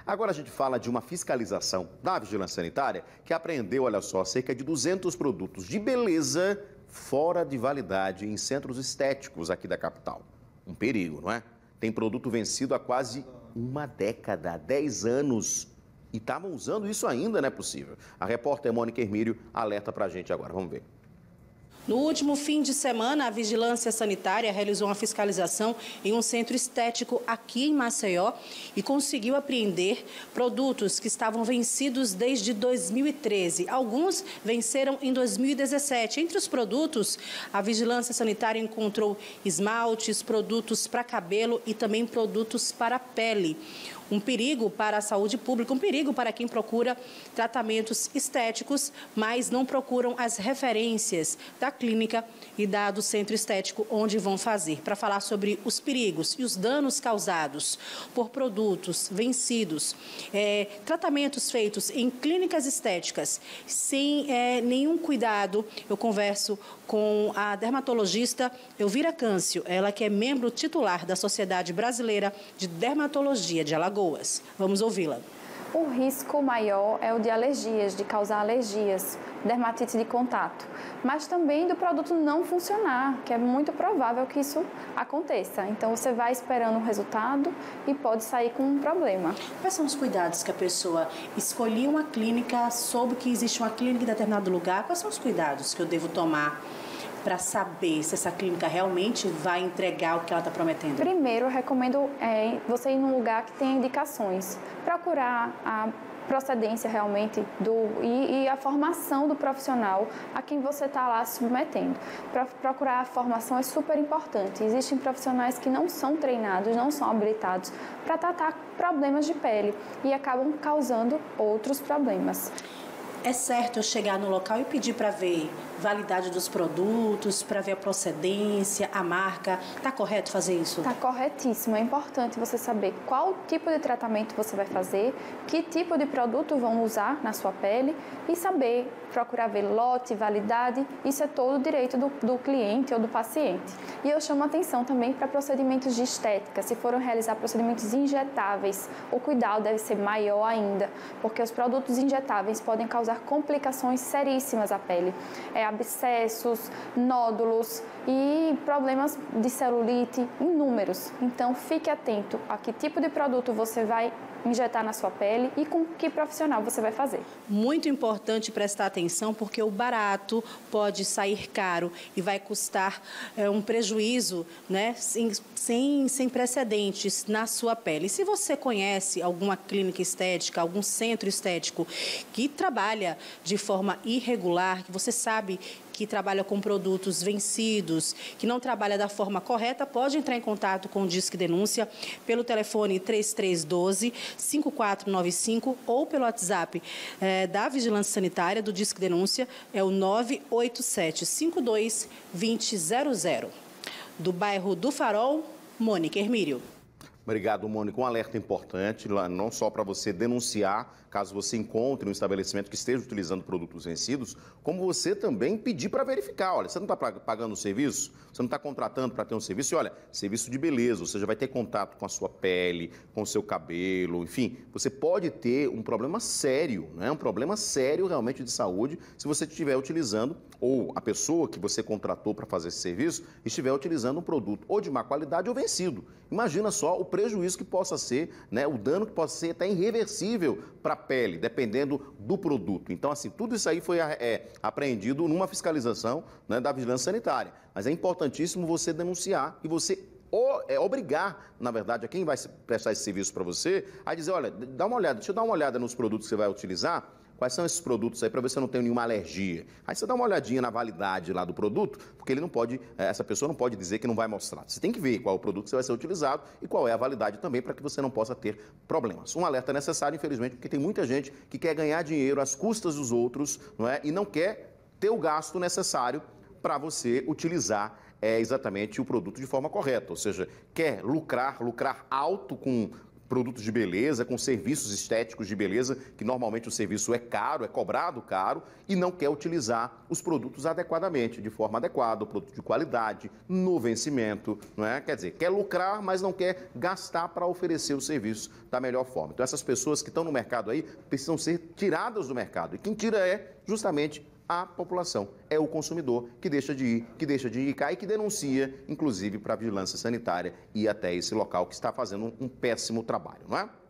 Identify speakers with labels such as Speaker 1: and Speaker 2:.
Speaker 1: Agora a gente fala de uma fiscalização da Vigilância Sanitária que apreendeu, olha só, cerca de 200 produtos de beleza fora de validade em centros estéticos aqui da capital. Um perigo, não é? Tem produto vencido há quase uma década, 10 anos. E estavam usando isso ainda, não é possível. A repórter Mônica Hermílio alerta pra gente agora, vamos ver.
Speaker 2: No último fim de semana, a Vigilância Sanitária realizou uma fiscalização em um centro estético aqui em Maceió e conseguiu apreender produtos que estavam vencidos desde 2013. Alguns venceram em 2017. Entre os produtos, a Vigilância Sanitária encontrou esmaltes, produtos para cabelo e também produtos para pele. Um perigo para a saúde pública, um perigo para quem procura tratamentos estéticos, mas não procuram as referências da clínica e do centro estético onde vão fazer. Para falar sobre os perigos e os danos causados por produtos vencidos, tratamentos feitos em clínicas estéticas sem nenhum cuidado, eu converso com a dermatologista Elvira Câncio, ela que é membro titular da Sociedade Brasileira de Dermatologia de Alagoas. Vamos ouvi-la.
Speaker 3: O risco maior é o de alergias, de causar alergias, dermatite de contato, mas também do produto não funcionar, que é muito provável que isso aconteça. Então, você vai esperando o resultado e pode sair com um problema.
Speaker 2: Quais são os cuidados que a pessoa escolheu uma clínica, soube que existe uma clínica em determinado lugar? Quais são os cuidados que eu devo tomar para saber se essa clínica realmente vai entregar o que ela está prometendo?
Speaker 3: Primeiro, eu recomendo você ir num lugar que tenha indicações. Procurar a procedência realmente e a formação do profissional a quem você está lá se submetendo. Procurar a formação é super importante. Existem profissionais que não são treinados, não são habilitados para tratar problemas de pele e acabam causando outros problemas.
Speaker 2: É certo eu chegar no local e pedir para ver validade dos produtos, para ver a procedência, a marca? Está correto fazer isso?
Speaker 3: Está corretíssimo. É importante você saber qual tipo de tratamento você vai fazer, que tipo de produto vão usar na sua pele e saber procurar ver lote, validade. Isso é todo o direito do cliente ou do paciente. E eu chamo atenção também para procedimentos de estética. Se forem realizar procedimentos injetáveis, o cuidado deve ser maior ainda, porque os produtos injetáveis podem causar complicações seríssimas à pele. Abscessos, nódulos e problemas de celulite inúmeros. Então, fique atento a que tipo de produto você vai injetar na sua pele e com que profissional você vai fazer.
Speaker 2: Muito importante prestar atenção, porque o barato pode sair caro e vai custar um prejuízo, né, sem precedentes na sua pele. E se você conhece alguma clínica estética, algum centro estético que trabalha de forma irregular, que você sabe que trabalha com produtos vencidos, que não trabalha da forma correta, pode entrar em contato com o Disque Denúncia pelo telefone 3312-5495 ou pelo WhatsApp da Vigilância Sanitária do Disque Denúncia, é o 987-52-2000. Do bairro do Farol, Mônica Hermílio.
Speaker 1: Obrigado, Mônica. Um alerta importante, não só para você denunciar, caso você encontre um estabelecimento que esteja utilizando produtos vencidos, como você também pedir para verificar. Olha, você não está pagando o serviço? Você não está contratando para ter um serviço? E olha, serviço de beleza, ou seja, vai ter contato com a sua pele, com o seu cabelo, enfim, você pode ter um problema sério, né? Um problema sério realmente de saúde se você estiver utilizando, ou a pessoa que você contratou para fazer esse serviço estiver utilizando um produto ou de má qualidade ou vencido. Imagina só o prejuízo que possa ser, né? O dano que possa ser até irreversível para a pele, dependendo do produto. Então, assim, tudo isso aí foi apreendido numa fiscalização, né, da Vigilância Sanitária. Mas é importantíssimo você denunciar e você obrigar, na verdade, a quem vai prestar esse serviço para você, a dizer, olha, dá uma olhada, deixa eu dar uma olhada nos produtos que você vai utilizar. Quais são esses produtos aí para ver se eu não tenho nenhuma alergia? Aí você dá uma olhadinha na validade lá do produto, porque ele não pode, essa pessoa não pode dizer que não vai mostrar. Você tem que ver qual é o produto que vai ser utilizado e qual é a validade também para que você não possa ter problemas. Um alerta necessário, infelizmente, porque tem muita gente que quer ganhar dinheiro às custas dos outros, não é? E não quer ter o gasto necessário para você utilizar exatamente o produto de forma correta. Ou seja, quer lucrar alto com produtos de beleza, com serviços estéticos de beleza, que normalmente o serviço é caro, é cobrado caro, e não quer utilizar os produtos adequadamente, de forma adequada, o produto de qualidade, no vencimento, não é? Quer dizer, quer lucrar, mas não quer gastar para oferecer o serviço da melhor forma. Então, essas pessoas que estão no mercado aí precisam ser tiradas do mercado. E quem tira é justamente a população, é o consumidor que deixa de ir, que deixa de indicar e que denuncia, inclusive, para a vigilância sanitária e até esse local que está fazendo um péssimo trabalho, não é?